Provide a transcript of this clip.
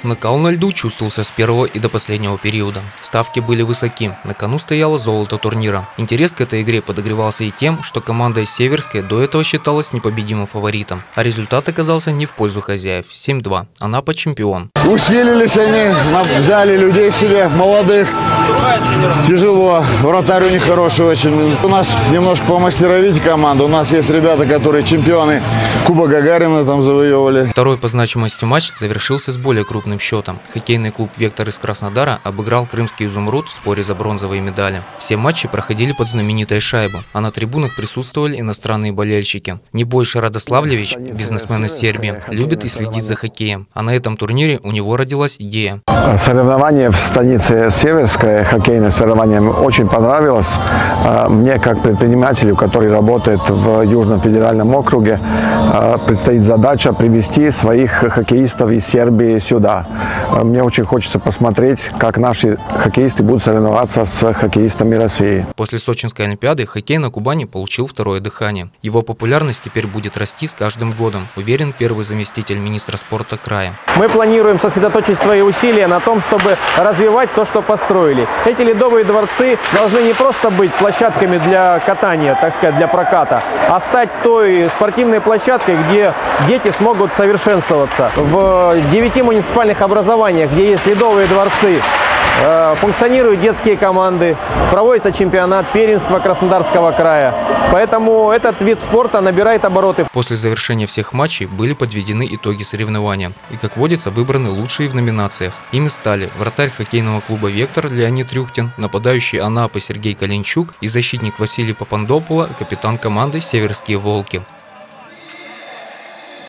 Накал на льду чувствовался с первого и до последнего периода. Ставки были высоки, на кону стояло золото турнира. Интерес к этой игре подогревался и тем, что команда из Северской до этого считалась непобедимым фаворитом. А результат оказался не в пользу хозяев – 7-2. Анапа чемпион. Усилились они, взяли людей себе, молодых. Тяжело, вратарь у них хороший очень. У нас немножко помастеровите команду. У нас есть ребята, которые чемпионы Куба Гагарина там завоевывали. Второй по значимости матч завершился с более крупным счетом. Хоккейный клуб «Вектор» из Краснодара обыграл крымский «Изумруд» в споре за бронзовые медали. Все матчи проходили под знаменитой шайбой, а на трибунах присутствовали иностранные болельщики. Небойший Радославлевич, бизнесмен из Сербии, любит и следит за хоккеем. А на этом турнире у него родилась идея. Соревнование в станице Северская, хоккейное соревнование, очень понравилось. Мне, как предпринимателю, который работает в Южном федеральном округе, предстоит задача привести своих хоккеистов из Сербии сюда. Мне очень хочется посмотреть, как наши хоккеисты будут соревноваться с хоккеистами России. После Сочинской Олимпиады хоккей на Кубани получил второе дыхание. Его популярность теперь будет расти с каждым годом, уверен первый заместитель министра спорта края. Мы планируем сосредоточить свои усилия на том, чтобы развивать то, что построили. Эти ледовые дворцы должны не просто быть площадками для катания, так сказать, для проката, а стать той спортивной площадкой, где дети смогут совершенствоваться. В 9 муниципальных образованиях, где есть ледовые дворцы, функционируют детские команды, проводится чемпионат, первенство Краснодарского края. Поэтому этот вид спорта набирает обороты. После завершения всех матчей были подведены итоги соревнования. И, как водится, выбраны лучшие в номинациях. Ими стали вратарь хоккейного клуба «Вектор» Леонид Рюхтин, нападающий Анапы Сергей Калинчук и защитник Василий Папандопуло, капитан команды «Северские волки».